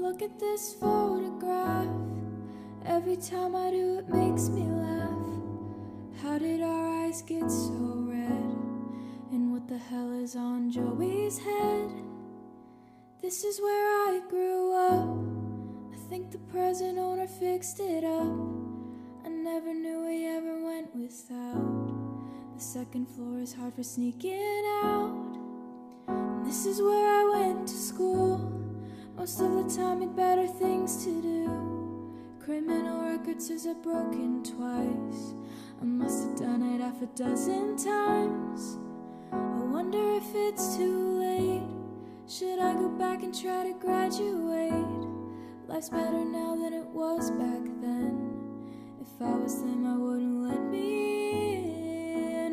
Look at this photograph. Every time I do it makes me laugh. How did our eyes get so red? And what the hell is on Joey's head? This is where I grew up. I think the present owner fixed it up. I never knew we ever went without. The second floor is hard for sneaking out. And this is where I went to school. Most of the time had better things to do. Criminal record says I've broken twice. I must have done it half a dozen times. I wonder if it's too late. Should I go back and try to graduate? Life's better now than it was back then. If I was them, I wouldn't let me in.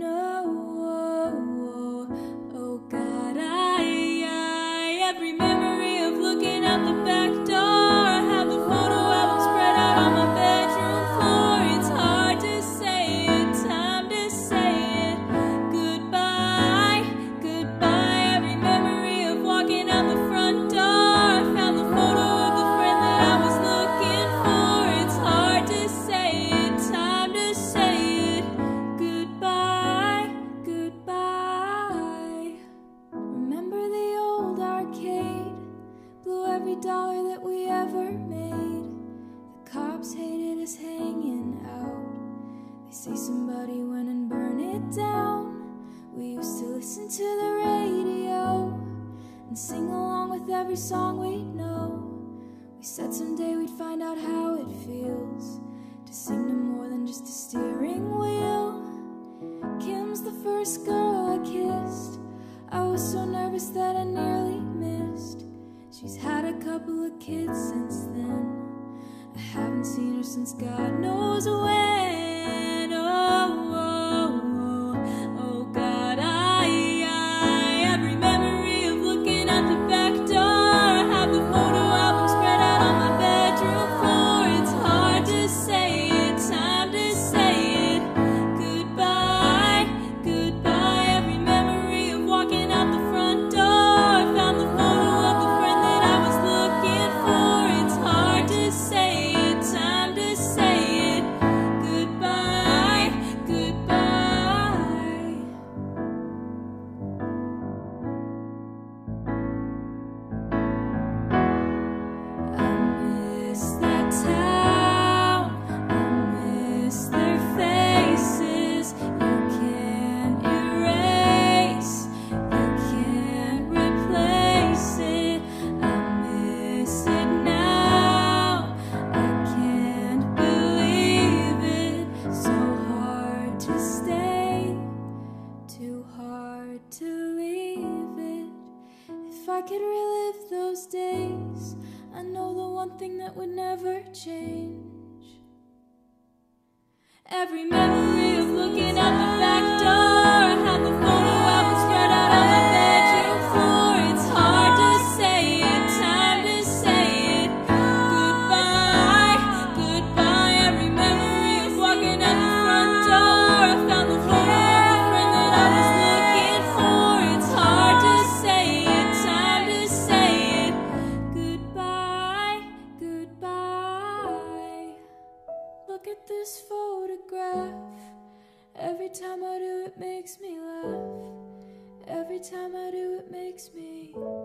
Oh God, every memory of looking out the back door. I have the photo album spread out on my bedroom floor. It's hard to say it, time to say it. Goodbye, goodbye. Every memory of walking out the front door. I found the photo of the friend that I was looking for. It's hard to say it, time to say it. Goodbye, goodbye. Remember the old arcade? Blew every dollar that we ever made. The cops hated us hanging out. They say somebody went and burned it down. We used to listen to the radio and sing along with every song we know. We said someday we'd find out how it feels to sing to more than just a steering wheel. Kim's the first girl I kissed. I was so nervous that I nearly missed. She's had a couple of kids since then. I haven't seen her since God knows when. Oh God, every memory of looking out the back door. I have the photo album spread out on my bedroom floor. It's hard to say it, time to say it. Goodbye, goodbye. Every memory of walking out the front door. I found the photo of the friend that I was looking for. It's hard to say it, time to say it. Goodbye, goodbye. I miss that town, I miss their faces. You can't erase, you can't replace it. I miss it now, I can't believe it. So hard to stay, too hard to leave it. If I could relive those days, I know the one thing that would never change. Every memory of looking out the back door. I have the photo album spread out on my bedroom floor. It's hard to say it, time to say it. Goodbye, goodbye. Every memory of walking out the front door. I found the photo of the friend that I was looking for. It's hard to say it, time to say it. Goodbye, goodbye. Look at this photograph. Every time I do it makes me laugh. Every time I do it makes me